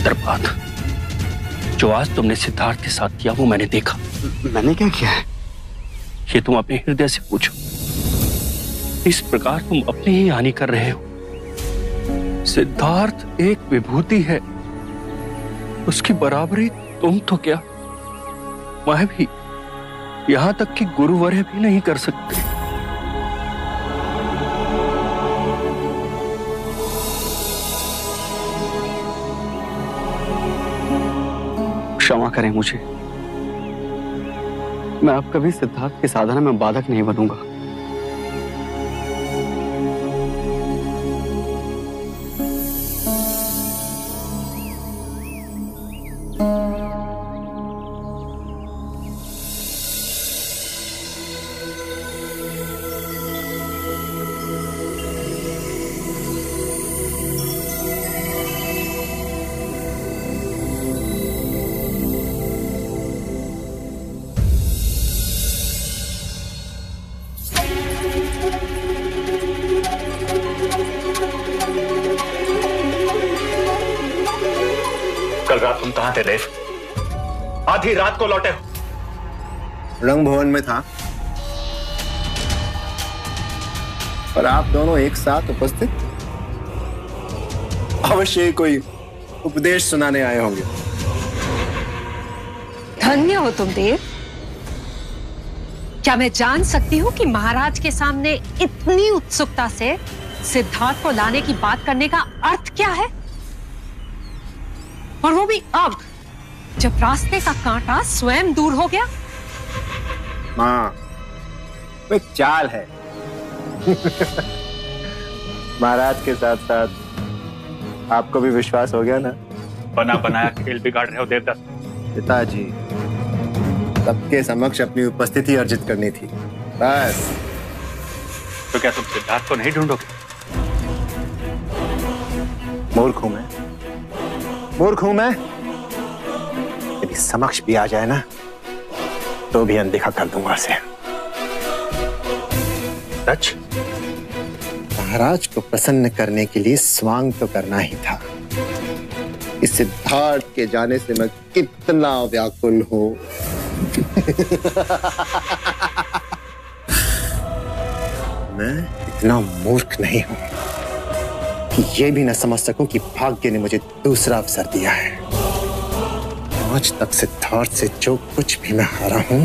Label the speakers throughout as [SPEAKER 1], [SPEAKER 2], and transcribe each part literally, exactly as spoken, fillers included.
[SPEAKER 1] चित्रपात, जो आज तुमने सिद्धार्थ के साथ किया वो मैंने देखा।
[SPEAKER 2] मैंने क्या किया है?
[SPEAKER 1] ये तुम अपने हृदय से पूछो। इस प्रकार तुम अपनी ही हानि कर रहे हो। सिद्धार्थ एक विभूति है, उसकी बराबरी तुम तो क्या, मैं भी, यहां तक कि गुरुवर्य भी नहीं कर सकते।
[SPEAKER 2] क्षमा करें मुझे, मैं अब कभी सिद्धार्थ की साधना में बाधक नहीं बनूंगा।
[SPEAKER 1] कल रात तुम कहां थे देव? आधी रात को लौटे हो।
[SPEAKER 3] रंग भवन में था और आप दोनों एक साथ उपस्थित। अवश्य कोई उपदेश सुनाने आए होंगे।
[SPEAKER 4] धन्य हो तुम देव। क्या मैं जान सकती हूँ कि महाराज के सामने इतनी उत्सुकता से सिद्धार्थ को लाने की बात करने का अर्थ क्या है? और वो भी अब, जब रास्ते का कांटा स्वयं दूर हो गया।
[SPEAKER 3] मां, वो एक चाल है। महाराज के साथ साथ आपको भी विश्वास हो गया ना?
[SPEAKER 1] बना बनाया खेल बिगाड़ रहे हो देवदत्त।
[SPEAKER 3] पिताजी, सबके समक्ष अपनी उपस्थिति अर्जित करनी थी, बस।
[SPEAKER 1] तो क्या तुम सिद्धार्थ को नहीं ढूंढोगे?
[SPEAKER 3] मूर्ख हूं मैं, मूर्ख हूं मैं। यदि समक्ष भी आ जाए ना, तो भी अनदेखा कर दूंगा उसे।
[SPEAKER 1] सच?
[SPEAKER 3] महाराज को प्रसन्न करने के लिए स्वांग तो करना ही था। इस सिद्धार्थ के जाने से मैं कितना व्याकुल हूं। मैं इतना मूर्ख नहीं हूं कि ये भी न समझ सकूं कि भाग्य ने मुझे दूसरा अवसर दिया है। आज तक सिद्धार्थ से जो कुछ भी मैं हारा हूं,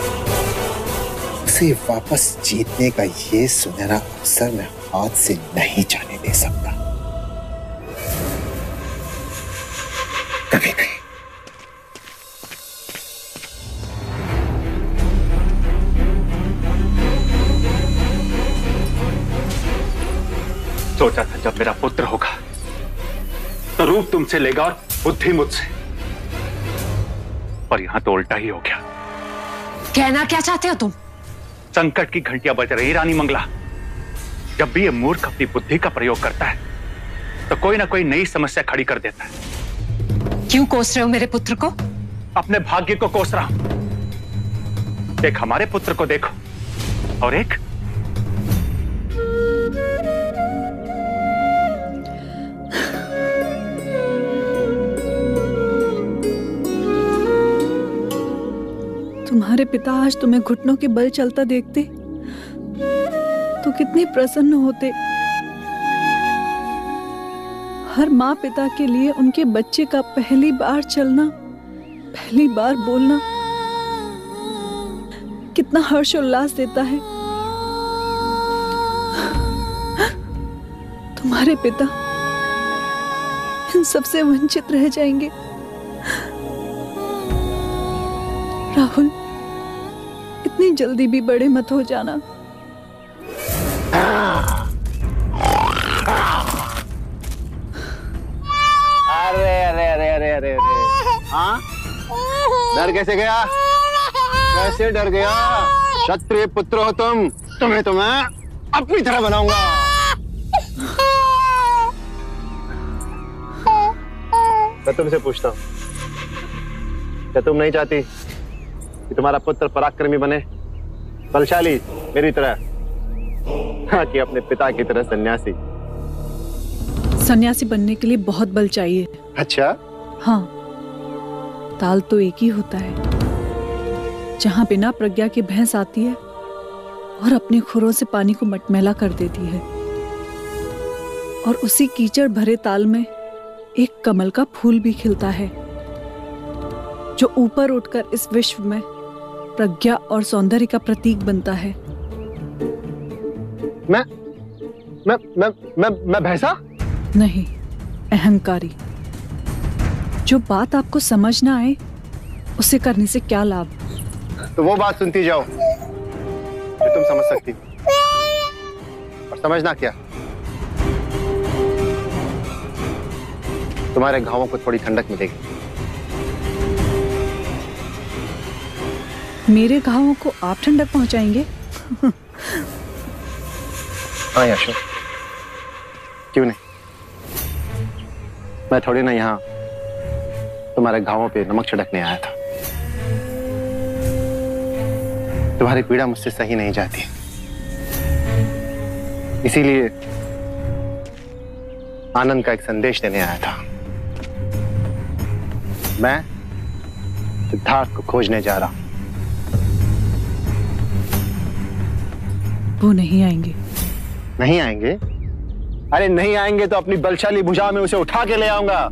[SPEAKER 3] उसे वापस जीतने का ये सुनहरा अवसर मैं हाथ से नहीं जाने दे सकता, कभी नहीं।
[SPEAKER 1] सोचा था जब मेरा पुत्र होगा तो रूप तुमसे लेगा और बुद्धि मुझसे, पर यहां तो उल्टा ही हो गया।
[SPEAKER 4] कहना क्या चाहते हो तुम?
[SPEAKER 1] संकट की घंटियां बज रही रानी मंगला। जब भी ये मूर्ख अपनी बुद्धि का प्रयोग करता है तो कोई ना कोई नई समस्या खड़ी कर देता है।
[SPEAKER 4] क्यों कोस रहे हो मेरे पुत्र को?
[SPEAKER 1] अपने भाग्य को कोस रहा हूं। एक हमारे पुत्र को देखो और एक
[SPEAKER 5] तुम्हारे पिता आज तुम्हें घुटनों के बल चलता देखते तो कितने प्रसन्न होते। हर माँ पिता के लिए उनके बच्चे का पहली बार चलना, पहली बार बोलना कितना हर्ष उल्लास देता है। तुम्हारे पिता इन सबसे वंचित रह जाएंगे। राहुल, इतनी जल्दी भी बड़े मत हो जाना।
[SPEAKER 3] अरे अरे अरे अरे अरे अरे हाँ, डर कैसे गया? कैसे डर गया? क्षत्रिय पुत्र हो तुम, तुम्हें तो मैं अपनी तरह बनाऊंगा। मैं तुमसे पूछता हूँ, क्या तुम नहीं चाहती कि तुम्हारा पुत्र पराक्रमी बने, बलशाली मेरी तरह, हाँ, कि अपने पिता की तरह सन्यासी?
[SPEAKER 5] सन्यासी बनने के लिए बहुत बल चाहिए।
[SPEAKER 3] अच्छा,
[SPEAKER 5] हाँ, ताल तो एक ही होता है जहां बिना प्रज्ञा की भैंस आती है और अपने खुरों से पानी को मटमैला कर देती है, और उसी कीचड़ भरे ताल में एक कमल का फूल भी खिलता है जो ऊपर उठकर इस विश्व में प्रज्ञा और सौंदर्य का प्रतीक बनता है।
[SPEAKER 2] मैं मैं मैं मैं मैं भैंसा?
[SPEAKER 5] नहीं, अहंकारी। जो बात आपको समझ ना आए उसे करने से क्या लाभ?
[SPEAKER 3] तो वो बात सुनती जाओ जो तुम समझ सकती हो, और समझना क्या, तुम्हारे घावों को थोड़ी ठंडक मिलेगी।
[SPEAKER 5] मेरे घावों को आप ठंडक पहुंचाएंगे?
[SPEAKER 3] हाँ यशो, क्यों नहीं। मैं थोड़ी ना यहाँ तुम्हारे घावों पे नमक छिड़कने आया था। तुम्हारी पीड़ा मुझसे सही नहीं जाती, इसीलिए आनंद का एक संदेश देने आया था। मैं सिद्धार्थ को खोजने जा रहा हूं।
[SPEAKER 5] वो नहीं आएंगे।
[SPEAKER 3] नहीं आएंगे? अरे नहीं आएंगे तो अपनी बलशाली भुजा में उसे उठा के ले आऊंगा।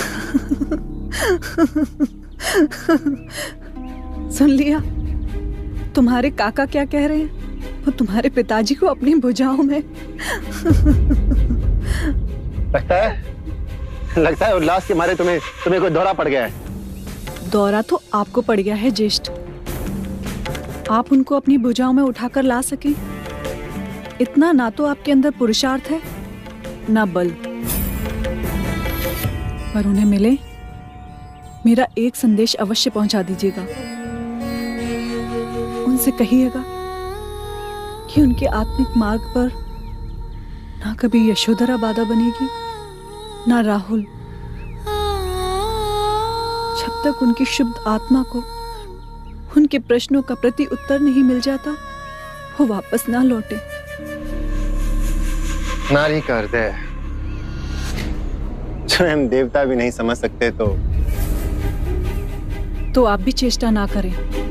[SPEAKER 5] सुन लिया? तुम्हारे काका क्या कह रहे हैं? वो तुम्हारे पिताजी को अपनी भुजाओं में
[SPEAKER 3] लगता है लगता है उल्लास के मारे तुम्हें तुम्हें कोई दौरा पड़ गया है।
[SPEAKER 5] दौरा तो आपको पड़ गया है ज्येष्ठ। आप उनको अपनी भुजाओं में उठाकर ला सके, इतना ना तो आपके अंदर पुरुषार्थ है ना बल। पर उन्हें मिले मेरा एक संदेश अवश्य पहुंचा दीजिएगा। उनसे कहिएगा कि उनके आत्मिक मार्ग पर ना कभी यशोधरा बाधा बनेगी ना राहुल। जब तक उनकी शुद्ध आत्मा को उनके प्रश्नों का प्रति उत्तर नहीं मिल जाता, वो वापस ना लौटे।
[SPEAKER 3] नारी का हृदय स्वयं देवता भी नहीं समझ सकते तो
[SPEAKER 5] तो आप भी चेष्टा ना करें।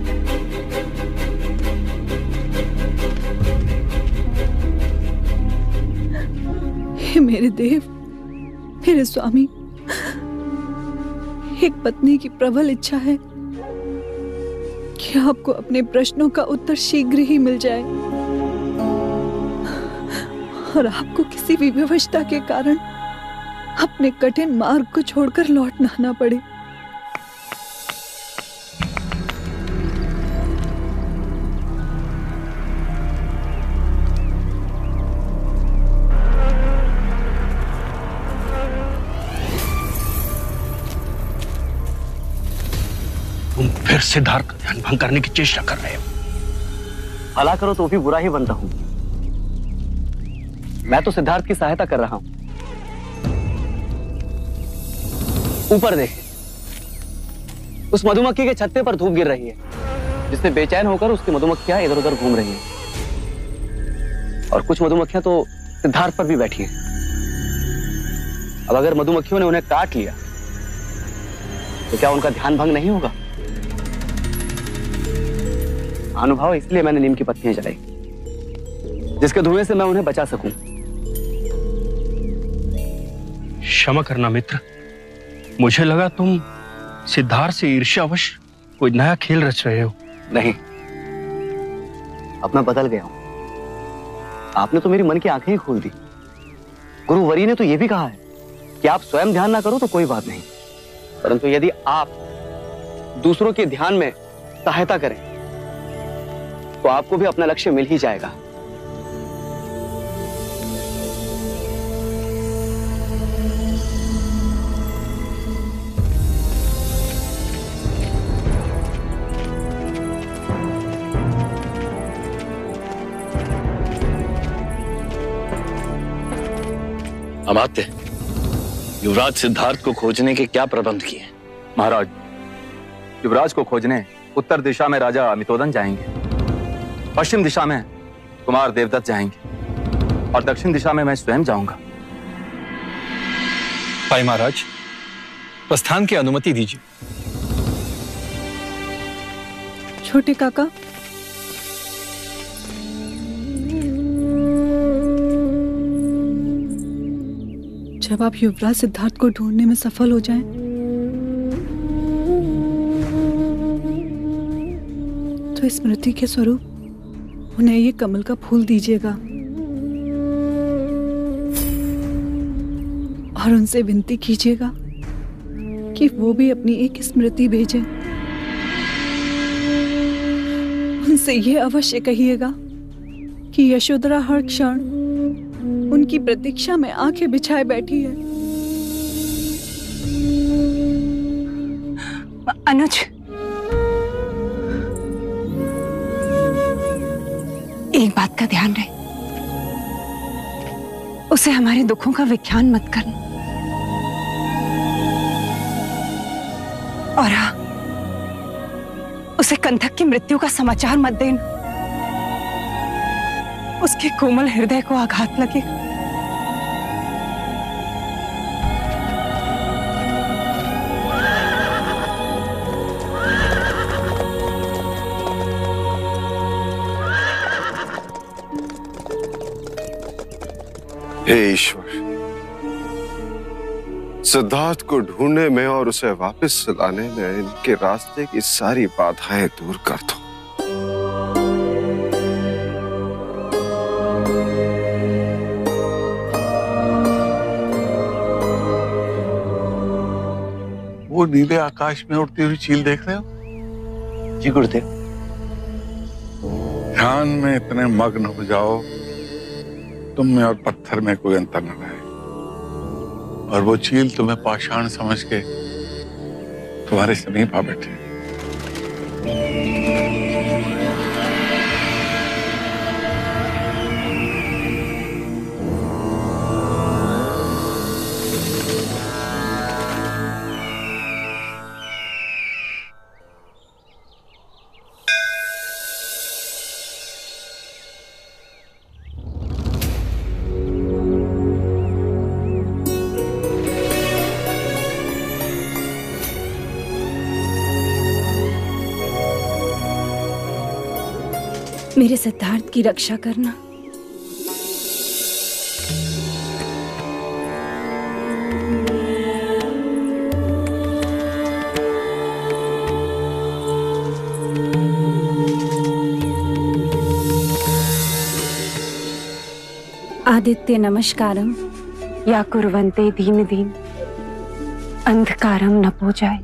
[SPEAKER 5] हे मेरे देव, मेरे स्वामी, एक पत्नी की प्रबल इच्छा है कि आपको अपने प्रश्नों का उत्तर शीघ्र ही मिल जाए और आपको किसी भी विवशता के कारण अपने कठिन मार्ग को छोड़कर लौटना ना पड़े।
[SPEAKER 1] तुम फिर सिद्धार्थ का ध्यान भंग करने की चेष्टा कर रहे हो।
[SPEAKER 2] भला करो तो भी बुरा ही बनता हूं। मैं तो सिद्धार्थ की सहायता कर रहा हूं। ऊपर देखें, उस मधुमक्खी के छत्ते पर धूप गिर रही है, जिससे बेचैन होकर उसकी मधुमक्खियां इधर उधर घूम रही हैं, और कुछ मधुमक्खियां तो सिद्धार्थ पर भी बैठी हैं। अब अगर मधुमक्खियों ने उन्हें काट लिया तो क्या उनका ध्यान भंग नहीं होगा? अनुभव, इसलिए मैंने नीम की पत्तियां जलाई, जिसके धुएं से मैं उन्हें बचा सकूं।
[SPEAKER 1] क्षमा करना मित्र, मुझे लगा तुम सिद्धार्थ से ईर्ष्यावश कोई नया खेल रच रहे हो।
[SPEAKER 2] नहीं, अब मैं बदल गया हूं। आपने तो मेरी मन की आंखें ही खोल दी। गुरुवरी ने तो यह भी कहा है कि आप स्वयं ध्यान ना करो तो कोई बात नहीं, परंतु यदि आप दूसरों के ध्यान में सहायता करें तो आपको भी अपना लक्ष्य मिल ही जाएगा।
[SPEAKER 6] अमात्य, युवराज सिद्धार्थ को खोजने के क्या प्रबंध किए?
[SPEAKER 7] महाराज, युवराज को खोजने उत्तर दिशा में राजा अमितोदन जाएंगे, पश्चिम दिशा में कुमार देवदत्त जाएंगे और दक्षिण दिशा में मैं स्वयं जाऊंगा।
[SPEAKER 1] भाई महाराज,
[SPEAKER 8] प्रस्थान की अनुमति दीजिए।
[SPEAKER 5] छोटे काका, जब आप युवराज सिद्धार्थ को ढूंढने में सफल हो जाएं, तो स्मृति के स्वरूप उन्हें ये कमल का फूल दीजिएगा और उनसे विनती कीजिएगा कि वो भी अपनी एक स्मृति भेजें। उनसे ये अवश्य कहिएगा कि यशोधरा हर क्षण उनकी प्रतीक्षा में आंखें बिछाए बैठी है।
[SPEAKER 4] अनुज, एक बात का ध्यान रहे, उसे हमारे दुखों का विख्यान मत करना। और हाँ, उसे कंथक की मृत्यु का समाचार मत देना, उसके कोमल हृदय को आघात लगे।
[SPEAKER 9] हे ईश्वर, सिद्धार्थ को ढूंढने में और उसे वापस लाने में इनके रास्ते की सारी बाधाएं दूर कर दो।
[SPEAKER 10] वो नीले आकाश में उड़ती हुई चील देख रहे हो?
[SPEAKER 2] जी गुरुदेव।
[SPEAKER 10] ध्यान में इतने मग्न हो जाओ तुम में और पत्थर में कोई अंतर न रहे, और वो चील तुम्हें पाषाण समझ के तुम्हारे समीप आ बैठे।
[SPEAKER 11] मेरे सिद्धार्थ की रक्षा करना। आदित्य नमस्कारम या कुर्वन्ते दीन दीन अंधकारम न पो जाए।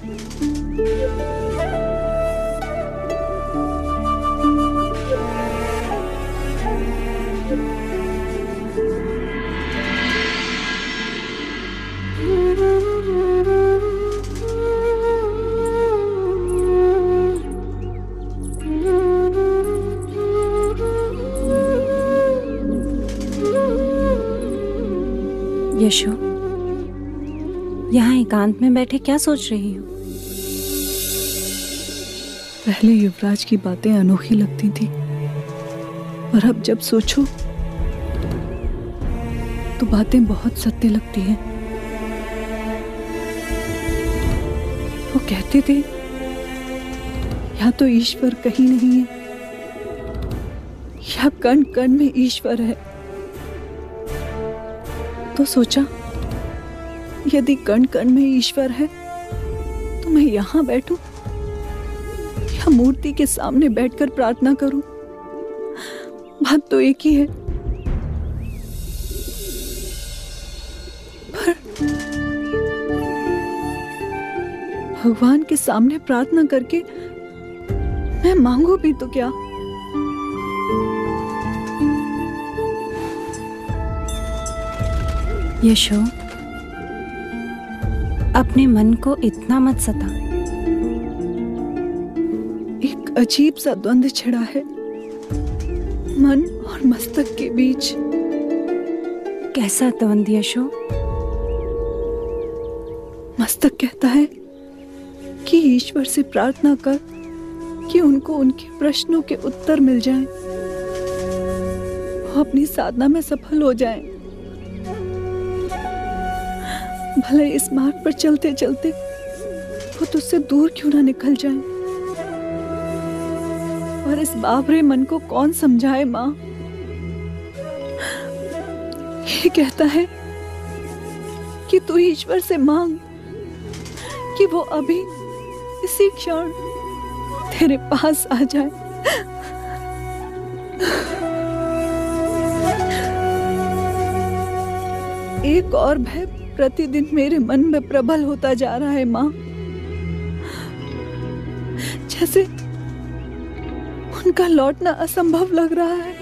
[SPEAKER 11] यशो, यहाँ एकांत में बैठे क्या सोच रही हो?
[SPEAKER 5] पहले युवराज की बातें अनोखी लगती थी, पर अब जब सोचो तो बातें बहुत सत्य लगती हैं। वो कहते थे या तो ईश्वर कहीं नहीं है या कण कण में ईश्वर है। तो सोचा, यदि कण कण में ईश्वर है तो मैं यहां बैठूं या मूर्ति के सामने बैठकर प्रार्थना करूं? बात तो एक ही है। पर भगवान के सामने प्रार्थना करके मैं मांगू भी तो क्या?
[SPEAKER 11] यशो, अपने मन को इतना मत सता।
[SPEAKER 5] एक अजीब सा द्वंद्व छिड़ा है मन और मस्तक के बीच।
[SPEAKER 11] कैसा द्वंद्व यशो?
[SPEAKER 5] मस्तक कहता है कि ईश्वर से प्रार्थना कर कि उनको उनके प्रश्नों के उत्तर मिल जाएं, वो अपनी साधना में सफल हो जाएं। भले इस मार्ग पर चलते चलते वो तुझसे दूर क्यों ना निकल जाए। और इस बाबरे मन को कौन समझाए माँ। ये कहता है कि तू ईश्वर से मांग कि वो अभी इसी क्षण तेरे पास आ जाए। एक और भय प्रतिदिन मेरे मन में प्रबल होता जा रहा है माँ। जैसे उनका लौटना असंभव लग रहा है।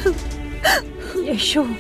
[SPEAKER 11] यशो,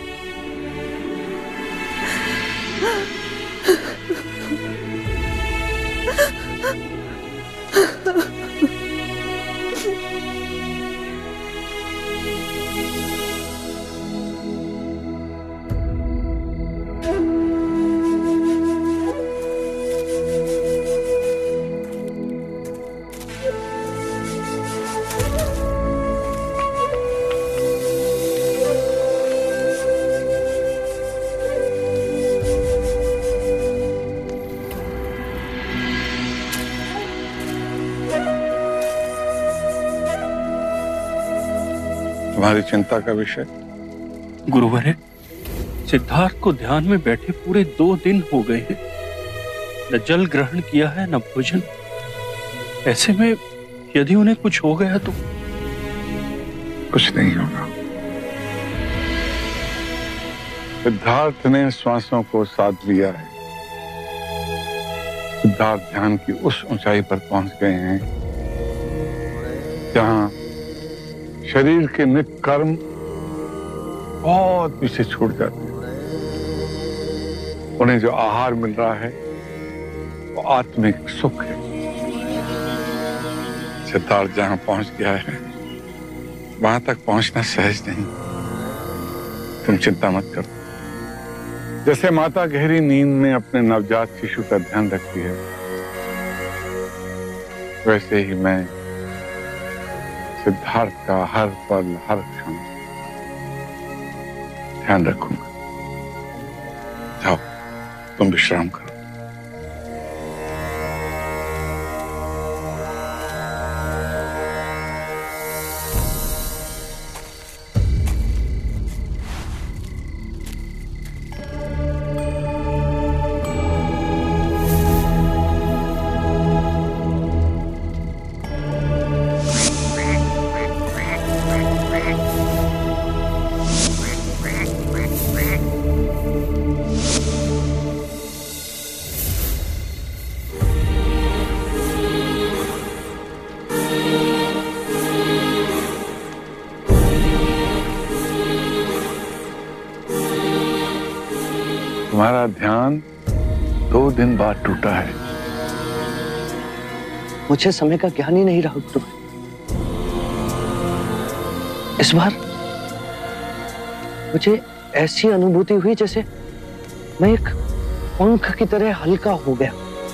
[SPEAKER 10] तुम्हारी चिंता का विषय?
[SPEAKER 8] गुरुवरे, सिद्धार्थ को ध्यान में बैठे पूरे दो दिन हो गए हैं। न जल ग्रहण किया है न भोजन। ऐसे में यदि उन्हें कुछ हो गया तो?
[SPEAKER 10] कुछ नहीं होगा। सिद्धार्थ ने श्वासों को साध लिया है। सिद्धार्थ ध्यान की उस ऊंचाई पर पहुंच गए हैं जहां शरीर के नित्य कर्म बहुत पीछे छूट जाते हैं। उन्हें जो आहार मिल रहा है वो आत्मिक सुख है। सिद्धार्थ जहां पहुंच गया है वहां तक पहुंचना सहज नहीं। तुम चिंता मत करो। जैसे माता गहरी नींद में अपने नवजात शिशु का ध्यान रखती है, वैसे ही मैं सिद्धार्थ का हर पल हर क्षण ध्यान रखूंगा। जाओ, तुम विश्राम करो। तुम्हारा ध्यान दो दिन बाद टूटा है।
[SPEAKER 2] मुझे समय का ज्ञान ही नहीं रहा गुरु। इस बार मुझे ऐसी अनुभूति हुई जैसे मैं एक पंख की तरह हल्का हो गया।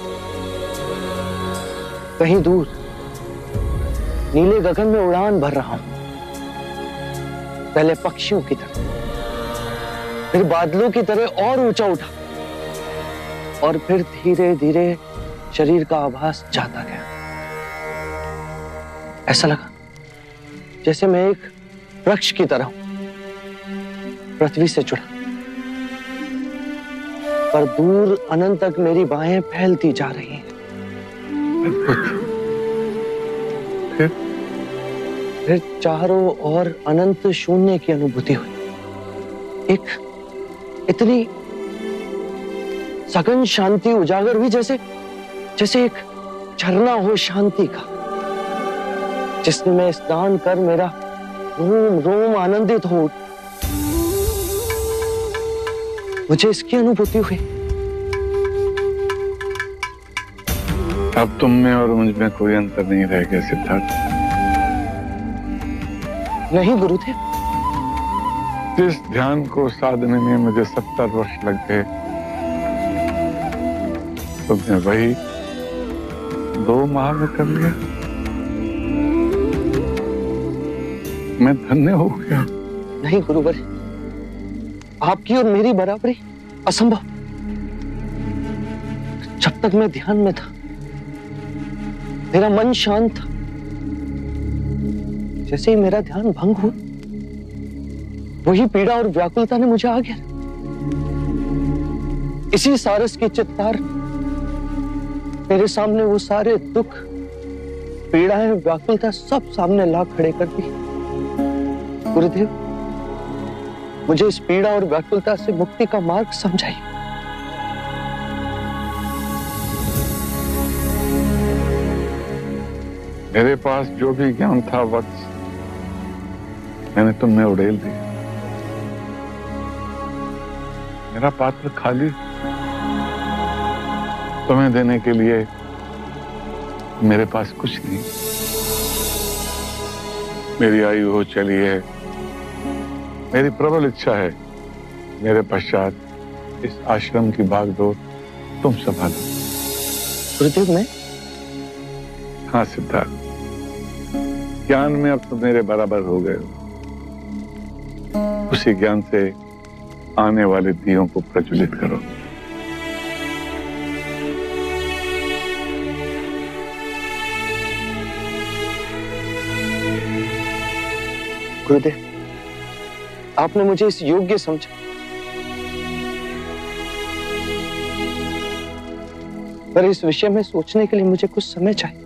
[SPEAKER 2] कहीं दूर नीले गगन में उड़ान भर रहा हूं। पहले पक्षियों की तरह, फिर बादलों की तरह और ऊंचा उठा, और फिर धीरे धीरे शरीर का आभास जाता गया। ऐसा लगा जैसे मैं एक वृक्ष की तरह हूं, पृथ्वी से जुड़ा, पर दूर अनंत तक मेरी बाहें फैलती जा रही हैं।
[SPEAKER 10] फिर
[SPEAKER 2] फिर चारों ओर अनंत शून्य की अनुभूति हुई। एक इतनी सघन शांति उजागर हुई जैसे जैसे एक झरना हो शांति का, जिसमें स्नान कर मेरा रोम रोम आनंदित हो। मुझे इसकी अनुभूति हुई।
[SPEAKER 10] अब तुम में और मुझ में कोई अंतर नहीं रह गया सिद्धार्थ।
[SPEAKER 2] नहीं गुरुदेव।
[SPEAKER 10] जिस ध्यान को साधने में मुझे सत्तर वर्ष लग गए, तुमने वही दो माह में कर लिया। मैं धन्य हो गया।
[SPEAKER 2] नहीं गुरुवर, आपकी और मेरी बराबरी असंभव। जब तक मैं ध्यान में था मेरा मन शांत था। जैसे ही मेरा ध्यान भंग हुआ, वही पीड़ा और व्याकुलता ने मुझे आ गया। इसी सारस की चित्कार मेरे सामने वो सारे दुख, पीड़ाएं, व्याकुलता सब सामने ला खड़े कर दी। गुरुदेव, मुझे इस पीड़ा और व्याकुलता से मुक्ति का मार्ग समझाइए।
[SPEAKER 10] मेरे पास जो भी ज्ञान था वत्स, मैंने तुम में उड़ेल दिया। मेरा पात्र खाली, तुम्हें देने के लिए मेरे पास कुछ नहीं। मेरी आयु हो चली है, मेरी प्रबल इच्छा है मेरे पश्चात इस आश्रम की भागदौड़ तुम संभालो।
[SPEAKER 2] गुरुदेव, मैं?
[SPEAKER 10] हाँ सिद्धार्थ, ज्ञान में अब तुम मेरे बराबर हो गए हो। उसी ज्ञान से आने वाले दियों को प्रज्वलित करो।
[SPEAKER 2] गुरुदेव, आपने मुझे इस योग्य समझा। पर इस विषय में सोचने के लिए मुझे कुछ समय चाहिए।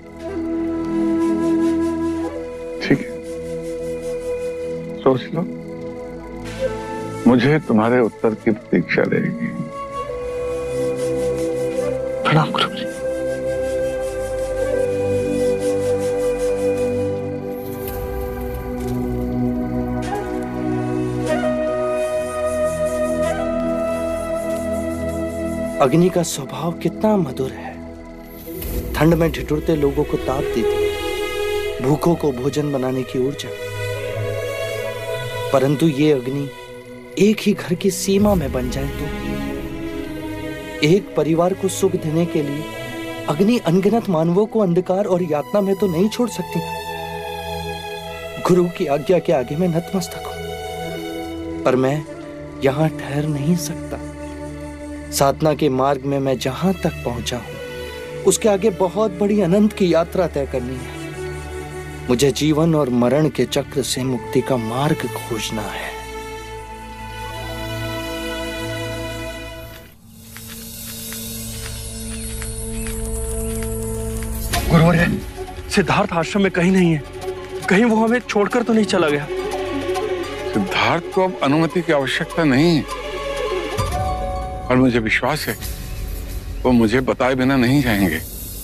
[SPEAKER 10] ठीक है, सोच लो। मुझे तुम्हारे उत्तर की प्रतीक्षा रहेगी।
[SPEAKER 2] प्रणाम गुरु जी।
[SPEAKER 12] अग्नि का स्वभाव कितना मधुर है। ठंड में ठिठुरते लोगों को ताप देती, भूखों को भोजन बनाने की ऊर्जा। परंतु ये अग्नि एक ही घर की सीमा में बन जाए तो एक परिवार को सुख देने के लिए अग्नि अनगिनत मानवों को अंधकार और यातना में तो नहीं छोड़ सकती। गुरु की आज्ञा के आगे मैं नतमस्तक हूं, पर मैं यहां ठहर नहीं सकता। साधना के मार्ग में मैं जहां तक पहुंचा हूं, उसके आगे बहुत बड़ी अनंत की यात्रा तय करनी है। मुझे जीवन और मरण के चक्र से मुक्ति का मार्ग खोजना है।
[SPEAKER 8] गुरुवर्य, सिद्धार्थ आश्रम में कहीं नहीं है। कहीं वो हमें छोड़कर तो नहीं चला गया?
[SPEAKER 10] सिद्धार्थ को अब अनुमति की आवश्यकता नहीं है, और मुझे विश्वास है वो मुझे बताए बिना नहीं जाएंगे।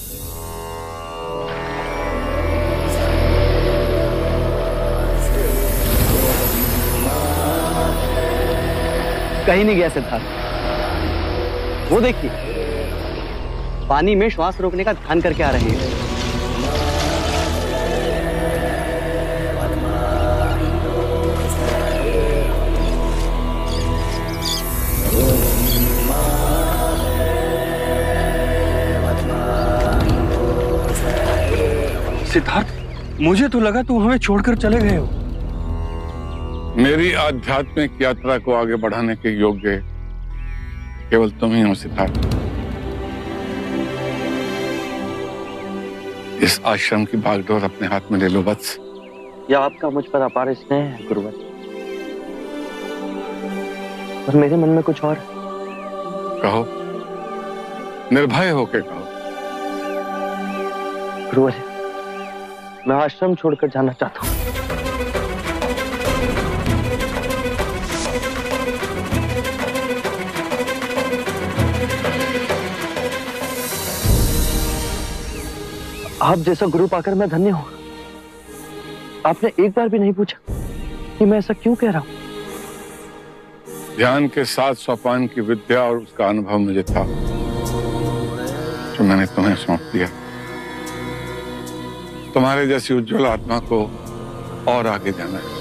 [SPEAKER 2] कहीं नहीं गया सिद्धार्थ। वो देखिए, पानी में श्वास रोकने का ध्यान करके आ रहे हैं।
[SPEAKER 8] सिद्धार्थ, मुझे तो लगा तुम हमें छोड़कर चले गए हो।
[SPEAKER 10] मेरी आध्यात्मिक यात्रा को आगे बढ़ाने के योग्य केवल तुम ही हो सिद्धार्थ। इस आश्रम की बागडोर अपने हाथ में ले लो वत्स।
[SPEAKER 2] या आपका मुझ पर अपार स्नेह है गुरुवर, पर मेरे मन में कुछ और।
[SPEAKER 10] कहो, निर्भय होकर कहो।
[SPEAKER 2] गुरुवर, मैं आश्रम छोड़कर जाना चाहता हूं। आप जैसा गुरु पाकर मैं धन्य हूं। आपने एक बार भी नहीं पूछा कि मैं ऐसा क्यों कह रहा हूं।
[SPEAKER 10] ध्यान के साथ सोपान की विद्या और उसका अनुभव मुझे था, जो मैंने तुम्हें सौंप दिया। तुम्हारे जैसी उज्जवल आत्मा को और आगे जाना है।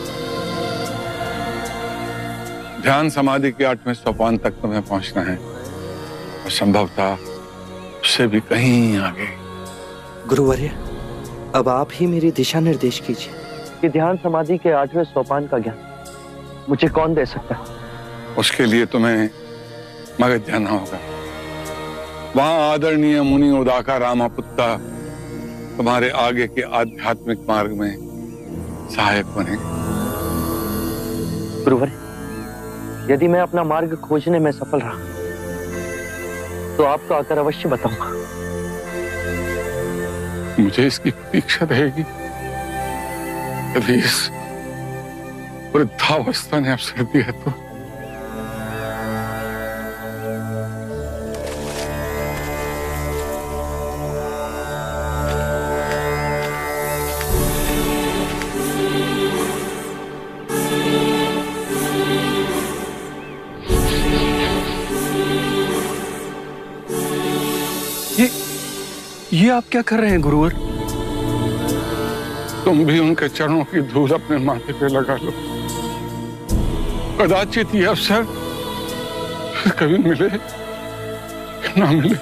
[SPEAKER 10] ध्यान समाधि के आठवें सोपान तक तुम्हें पहुंचना है, और संभवतः उससे भी कहीं आगे।
[SPEAKER 12] गुरुवर्य, अब आप ही मेरी दिशा निर्देश कीजिए
[SPEAKER 2] कि ध्यान समाधि के आठवें सोपान का ज्ञान मुझे कौन दे सकता है।
[SPEAKER 10] उसके लिए तुम्हें मगध जाना होगा। वहां आदरणीय मुनि उदाका रामापुत्ता तुम्हारे आगे के आध्यात्मिक मार्ग में सहायक बने।
[SPEAKER 2] गुरुवर, यदि मैं अपना मार्ग खोजने में सफल रहा तो आपको आकर अवश्य बताऊंगा।
[SPEAKER 10] मुझे इसकी प्रतीक्षा रहेगी। यदि इस वृद्धावस्था ने अवसर दिया तो
[SPEAKER 8] ये ये आप क्या कर रहे हैं गुरुवर?
[SPEAKER 10] तुम भी उनके चरणों की धूल अपने माथे पे लगा लो। कदाचित ये अवसर फिर कभी मिले ना मिले।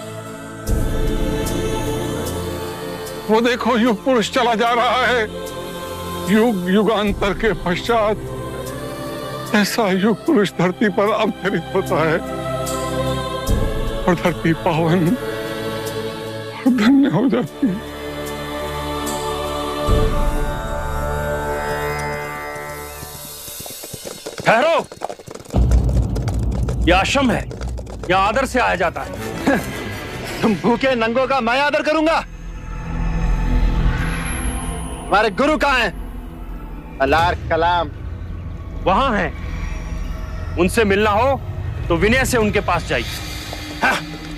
[SPEAKER 10] वो देखो, युग पुरुष चला जा रहा है। युग युगांतर के पश्चात ऐसा युग पुरुष धरती पर अवतरित होता है और धरती पावन और धन्य हो जाती है।
[SPEAKER 8] ठहरो, यह आश्रम है, यहाँ आदर से आया जाता है।
[SPEAKER 3] तुम भूखे नंगों का मैं आदर करूंगा? हमारे गुरु कहाँ हैं? अलार कलाम
[SPEAKER 8] वहां हैं। उनसे मिलना हो तो विनय से उनके पास जाइए। हाँ।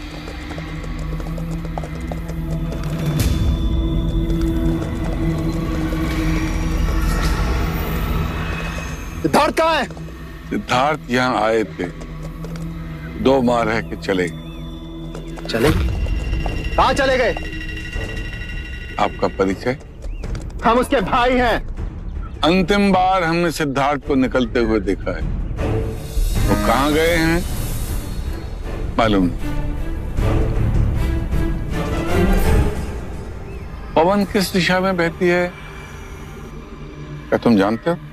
[SPEAKER 3] सिद्धार्थ कहाँ है?
[SPEAKER 10] सिद्धार्थ यहाँ आए थे, दो माह रह के चले गए।
[SPEAKER 3] चले? कहाँ चले गए?
[SPEAKER 10] आपका परिचय?
[SPEAKER 3] हम उसके भाई हैं।
[SPEAKER 10] अंतिम बार हमने सिद्धार्थ को निकलते हुए देखा है। वो कहाँ गए हैं मालूम नहीं। पवन किस दिशा में बहती है क्या तुम जानते हो?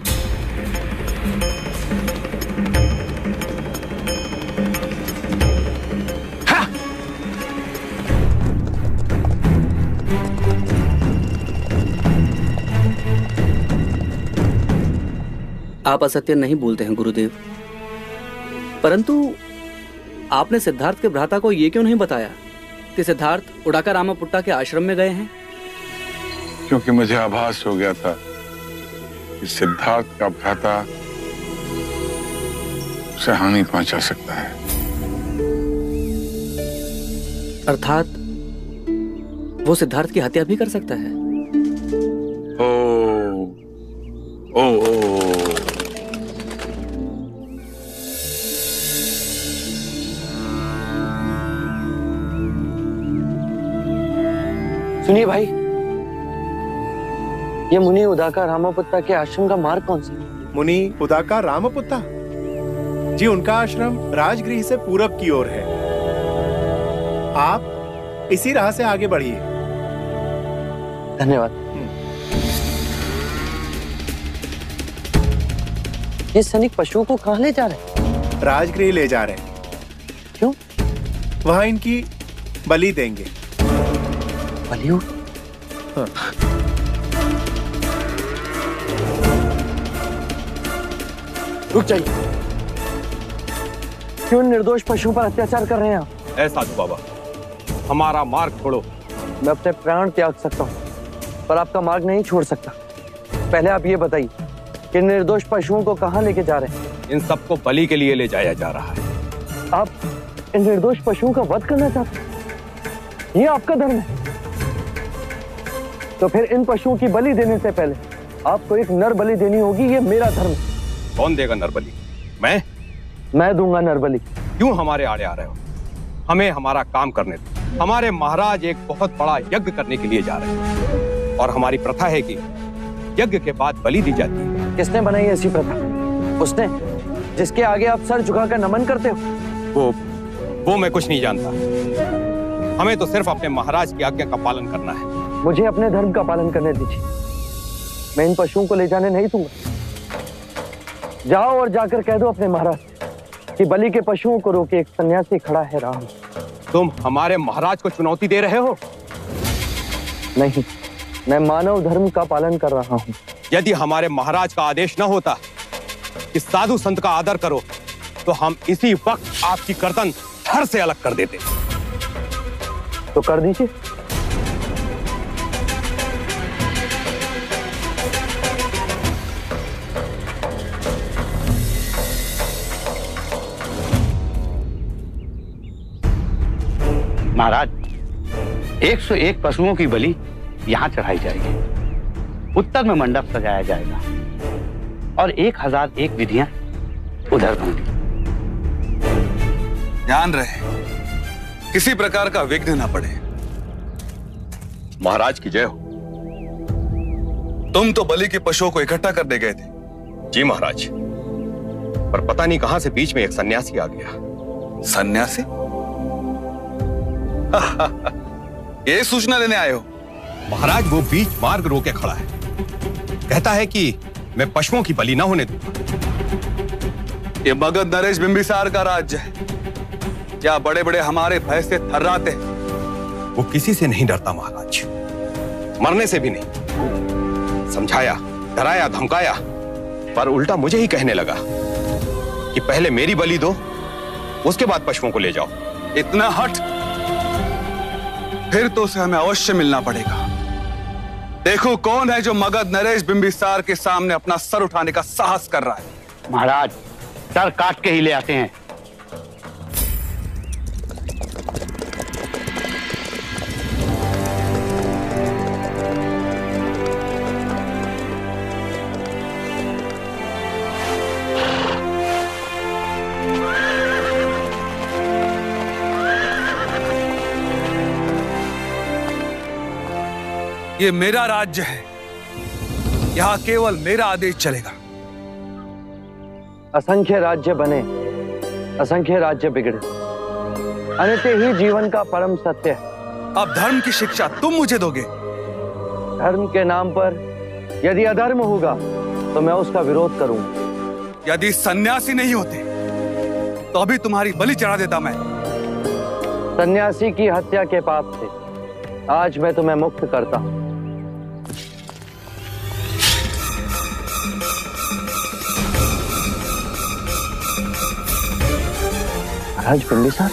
[SPEAKER 2] आप असत्य नहीं बोलते हैं गुरुदेव, परंतु आपने सिद्धार्थ के भ्राता को यह क्यों नहीं बताया कि सिद्धार्थ उड़ाका रामापुट्टा के आश्रम में गए हैं?
[SPEAKER 10] क्योंकि मुझे आभास हो गया था कि सिद्धार्थ का भ्राता उसे हानि पहुंचा सकता है।
[SPEAKER 2] अर्थात वो सिद्धार्थ की हत्या भी कर सकता है।
[SPEAKER 10] ओ, ओ, ओ, ओ।
[SPEAKER 2] सुनिए भाई, ये मुनि उदाका रामापुत्ता के आश्रम का मार्ग कौन सा?
[SPEAKER 13] मुनि उदाका रामापुत्ता जी, उनका आश्रम राजगृह से पूरब की ओर है। आप इसी राह से आगे बढ़िए।
[SPEAKER 2] धन्यवाद। ये सैनिक पशुओं को कहाँ ले जा रहे हैं?
[SPEAKER 13] राजगृह ले जा रहे हैं।
[SPEAKER 2] क्यों?
[SPEAKER 13] वहां इनकी बलि देंगे।
[SPEAKER 2] बलियों?
[SPEAKER 13] हाँ।
[SPEAKER 2] रुक जाइए। क्यों निर्दोष पशुओं पर अत्याचार कर रहे हैं आप?
[SPEAKER 14] ऐसा तो बाबा, हमारा मार्ग छोड़ो।
[SPEAKER 2] मैं अपने प्राण त्याग सकता हूँ, पर आपका मार्ग नहीं छोड़ सकता। पहले आप ये बताइए कि निर्दोष पशुओं को कहाँ लेके जा रहे हैं?
[SPEAKER 14] इन सबको बलि के लिए ले जाया जा रहा है।
[SPEAKER 2] आप इन निर्दोष पशुओं का वध करना चाहते हैं? ये आपका धर्म है। तो फिर इन पशुओं की बलि देने से पहले आपको एक नर बलि देनी होगी। ये मेरा धर्म है।
[SPEAKER 14] कौन देगा नर बलि? मैं
[SPEAKER 2] मैं दूंगा नर बलि।
[SPEAKER 14] क्यों हमारे आड़े आ रहे हो? हमें हमारा काम करने दो। हमारे महाराज एक बहुत बड़ा यज्ञ करने के लिए जा रहे हैं और हमारी प्रथा है कि यज्ञ के बाद बलि दी जाती है।
[SPEAKER 2] किसने बनाई ऐसी प्रथा? उसने जिसके आगे आप सर झुकाकर नमन करते हो?
[SPEAKER 14] वो वो मैं कुछ नहीं जानता। हमें तो सिर्फ अपने महाराज की आज्ञा का पालन करना है।
[SPEAKER 2] मुझे अपने धर्म का पालन करने दीजिए। मैं इन पशुओं को ले जाने नहीं दूंगा। जाओ और जाकर कह दो अपने महाराज कि बलि के पशुओं को रोके एक सन्यासी खड़ा है राम।
[SPEAKER 14] तुम हमारे महाराज को चुनौती दे रहे हो?
[SPEAKER 2] नहीं, मैं मानव धर्म का पालन कर रहा हूँ।
[SPEAKER 14] यदि हमारे महाराज का आदेश न होता कि साधु संत का आदर करो, तो हम इसी वक्त आपकी गर्दन धड़ से अलग कर देते।
[SPEAKER 2] तो कर दीजिए।
[SPEAKER 1] महाराज, एक सौ एक पशुओं की बलि यहाँ चढ़ाई जाएगी। उत्तर में मंडप सजाया जाएगा और एक हजार एक विधियां उधर होंगी।
[SPEAKER 7] ध्यान रहे किसी प्रकार का विघ्न ना पड़े।
[SPEAKER 15] महाराज की जय हो।
[SPEAKER 7] तुम तो बलि के पशुओं को इकट्ठा करने गए थे।
[SPEAKER 14] जी महाराज, पर पता नहीं कहां से बीच में एक सन्यासी आ गया।
[SPEAKER 7] सन्यासी? ये सूचना लेने आए हो?
[SPEAKER 14] महाराज, वो बीच मार्ग रोके खड़ा है। कहता है कि मैं पशुओं की बलि ना होने दूंगा।
[SPEAKER 7] ये मगध नरेश बिंबिसार का राज्य है। क्या बड़े बड़े हमारे भय से थर्राते हैं?
[SPEAKER 14] वो किसी से नहीं डरता महाराज, मरने से भी नहीं। समझाया, डराया, धमकाया, पर उल्टा मुझे ही कहने लगा कि पहले मेरी बलि दो, उसके बाद पशुओं को ले जाओ।
[SPEAKER 7] इतना हट? फिर तो उसे हमें अवश्य मिलना पड़ेगा। देखो कौन है जो मगध नरेश बिंबिसार के सामने अपना सर उठाने का साहस कर रहा है।
[SPEAKER 1] महाराज, सर काट के ही ले आते हैं।
[SPEAKER 7] ये मेरा राज्य है, यहां केवल मेरा आदेश चलेगा।
[SPEAKER 2] असंख्य राज्य बने, असंख्य राज्य बिगड़े, अनित्य ही जीवन का परम सत्य है।
[SPEAKER 7] अब धर्म की शिक्षा तुम मुझे दोगे?
[SPEAKER 2] धर्म के नाम पर यदि अधर्म होगा तो मैं उसका विरोध करूंगा।
[SPEAKER 7] यदि सन्यासी नहीं होते तो अभी तुम्हारी बलि चढ़ा देता मैं।
[SPEAKER 2] सन्यासी की हत्या के पाप से आज मैं तुम्हें मुक्त करता हूं। महाराज बिंबिसार,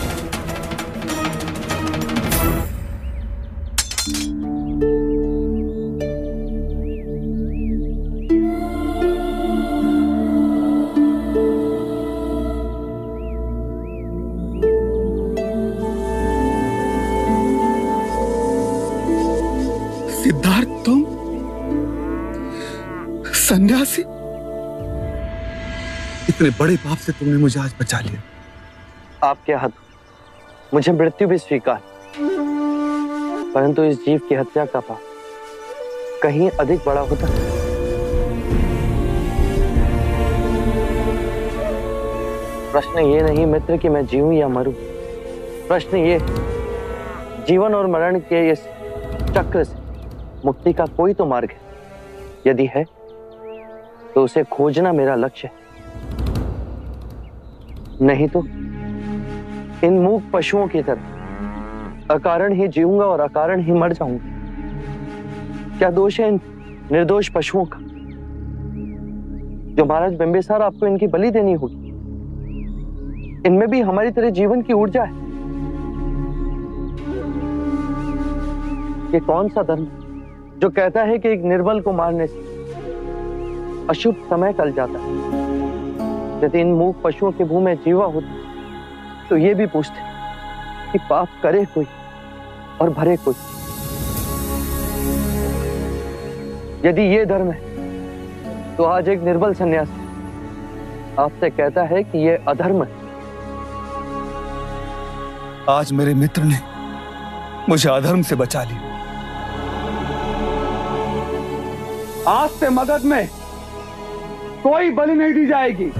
[SPEAKER 7] सिद्धार्थ, तुम सन्यासी? इतने बड़े पाप से तुमने मुझे आज बचा लिया।
[SPEAKER 2] आपके हाथ मुझे मृत्यु भी स्वीकार, परंतु इस जीव की हत्या का पाप कहीं अधिक बड़ा होता। प्रश्न ये नहीं मित्र कि मैं जीऊं या मरूं, प्रश्न ये जीवन और मरण के इस चक्र से मुक्ति का कोई तो मार्ग है। यदि है तो उसे खोजना मेरा लक्ष्य है, नहीं तो इन मूक पशुओं की तरह अकारण ही जीऊंगा और अकारण ही मर जाऊंगा। क्या दोष है इन निर्दोष पशुओं का जो महाराज बिंबिसार आपको इनकी बलि देनी होगी? इनमें भी हमारी तरह जीवन की ऊर्जा है। ये कौन सा धर्म जो कहता है कि एक निर्बल को मारने से अशुभ समय टल जाता है? यदि इन मूक पशुओं के मुंह में जीवा होती तो ये भी पूछते कि पाप करे कोई और भरे कोई। यदि ये धर्म है तो आज एक निर्बल सन्यासी आपसे कहता है कि ये अधर्म है।
[SPEAKER 7] आज मेरे मित्र ने मुझे अधर्म से बचा लिया। आज से मगध में कोई बलि नहीं दी जाएगी।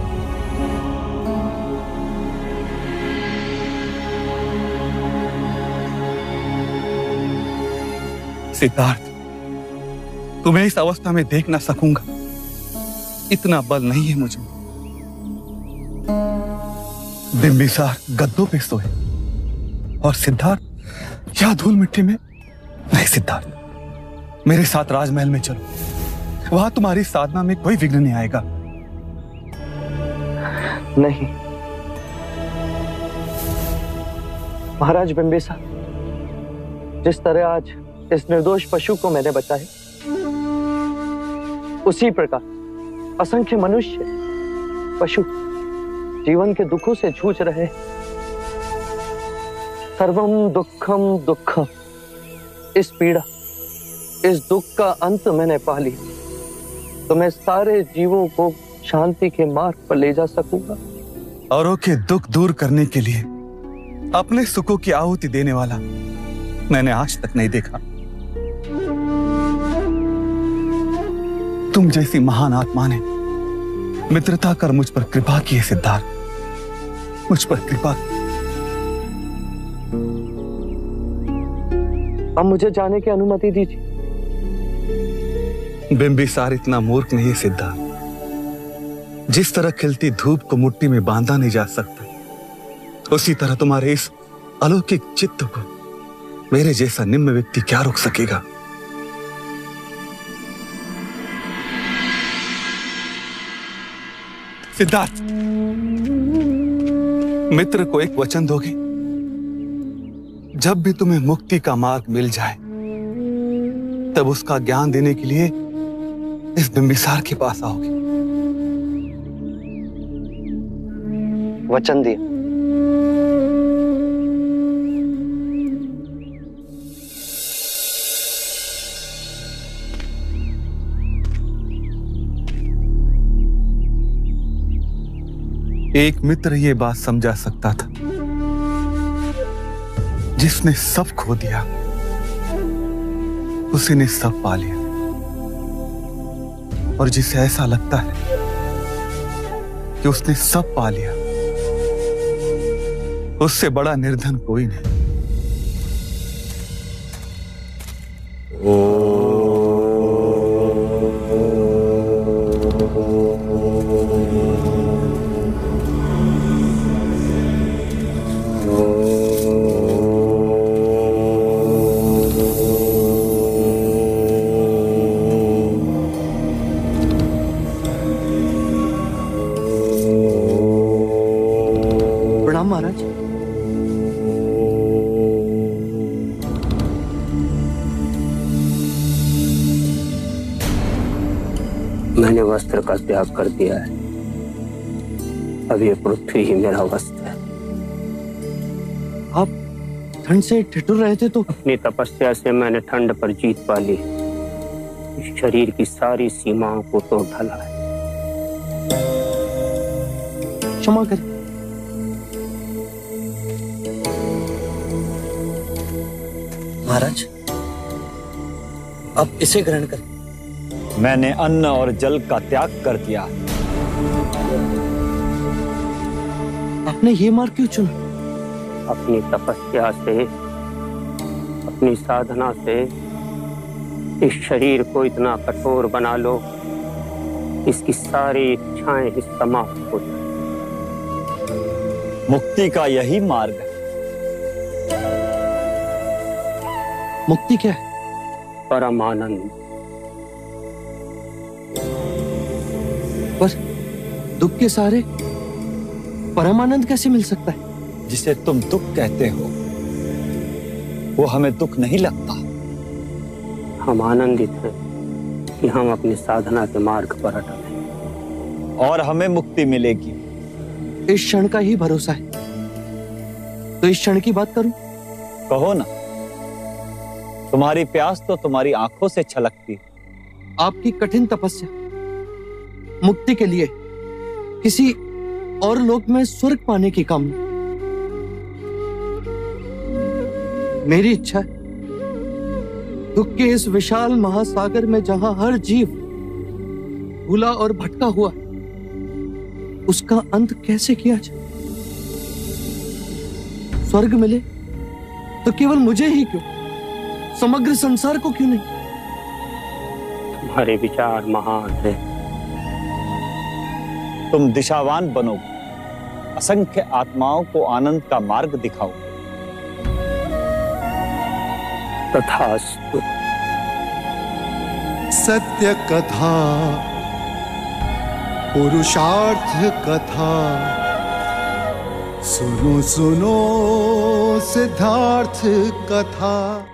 [SPEAKER 7] सिद्धार्थ, तुम्हें इस अवस्था में देख ना सकूंगा, इतना बल नहीं है मुझ में। बिंबिसार गद्दों पे सोए,
[SPEAKER 15] और सिद्धार्थ यहाँ धूल मिट्टी में? नहीं सिद्धार्थ, मेरे साथ राजमहल में चलो, वहां तुम्हारी साधना में कोई विघ्न नहीं आएगा।
[SPEAKER 12] नहीं महाराज बिंबिसार, जिस तरह आज इस निर्दोष पशु को मैंने बचाया, उसी प्रकार असंख्य मनुष्य पशु जीवन के दुखों से जूझ रहे। सर्वम दुखम दुखम, इस पीड़ा इस दुख का अंत मैंने पा लिया तो मैं सारे जीवों को शांति के मार्ग पर ले जा सकूंगा।
[SPEAKER 15] औरों के दुख दूर करने के लिए अपने सुखों की आहुति देने वाला मैंने आज तक नहीं देखा। तुम जैसी महान आत्मा ने मित्रता कर मुझ पर कृपा की है सिद्धार्थ, मुझ पर कृपा।
[SPEAKER 12] अब मुझे जाने की अनुमति दीजिए।
[SPEAKER 15] बिंबिसार इतना मूर्ख नहीं है सिद्धार्थ। जिस तरह खिलती धूप को मुट्ठी में बांधा नहीं जा सकता, उसी तरह तुम्हारे इस अलौकिक चित्त को मेरे जैसा निम्न व्यक्ति क्या रोक सकेगा। सिद्धार्थ, मित्र को एक वचन दोगे? जब भी तुम्हें मुक्ति का मार्ग मिल जाए तब उसका ज्ञान देने के लिए इस बिंबिसार के पास आओगे।
[SPEAKER 12] वचन दिया।
[SPEAKER 15] एक मित्र ये बात समझा सकता था जिसने सब खो दिया, उसी ने सब पा लिया। और जिसे ऐसा लगता है कि उसने सब पा लिया, उससे बड़ा निर्धन कोई नहीं।
[SPEAKER 12] महाराज,
[SPEAKER 16] मैंने वस्त्र का त्याग कर दिया है, अब ये पृथ्वी ही मेरा वस्त्र है।
[SPEAKER 12] आप ठंड से ठिठुर रहे थे तो?
[SPEAKER 16] अपनी तपस्या से मैंने ठंड पर जीत पा ली। इस शरीर की सारी सीमाओं को तोड़ ढाला है।
[SPEAKER 12] क्षमा करें। महाराज, अब इसे ग्रहण करें।
[SPEAKER 17] मैंने अन्न और जल का त्याग कर दिया।
[SPEAKER 12] आपने ये मार्ग क्यों चुना?
[SPEAKER 16] अपनी तपस्या से, अपनी साधना से इस शरीर को इतना कठोर बना लो, इसकी सारी इच्छाएं ही समाप्त हो जाए।
[SPEAKER 17] मुक्ति का यही मार्ग है।
[SPEAKER 12] मुक्ति क्या है?
[SPEAKER 16] परमानंद।
[SPEAKER 12] पर दुख के सहारे परमानंद कैसे मिल सकता है?
[SPEAKER 17] जिसे तुम दुख कहते हो वो हमें दुख नहीं लगता।
[SPEAKER 16] हम आनंदित हैं कि हम अपनी साधना के मार्ग पर अटल हैं
[SPEAKER 17] और हमें मुक्ति मिलेगी।
[SPEAKER 12] इस क्षण का ही भरोसा है, तो इस क्षण की बात करूं?
[SPEAKER 17] कहो ना। तुम्हारी प्यास तो तुम्हारी आंखों से छलकती।
[SPEAKER 12] आपकी कठिन तपस्या मुक्ति के लिए किसी और लोक में स्वर्ग पाने की कामना। मेरी इच्छा है दुख के इस विशाल महासागर में जहां हर जीव भूला और भटका हुआ, उसका अंत कैसे किया जाए। स्वर्ग मिले तो केवल मुझे ही क्यों, समग्र संसार को क्यों नहीं?
[SPEAKER 16] तुम्हारे विचार महान है।
[SPEAKER 17] तुम दिशावान बनोगे, असंख्य आत्माओं को आनंद का मार्ग दिखाओगे।
[SPEAKER 16] तथास्तु।
[SPEAKER 18] सत्य कथा, पुरुषार्थ कथा, सुनो सुनो सिद्धार्थ कथा।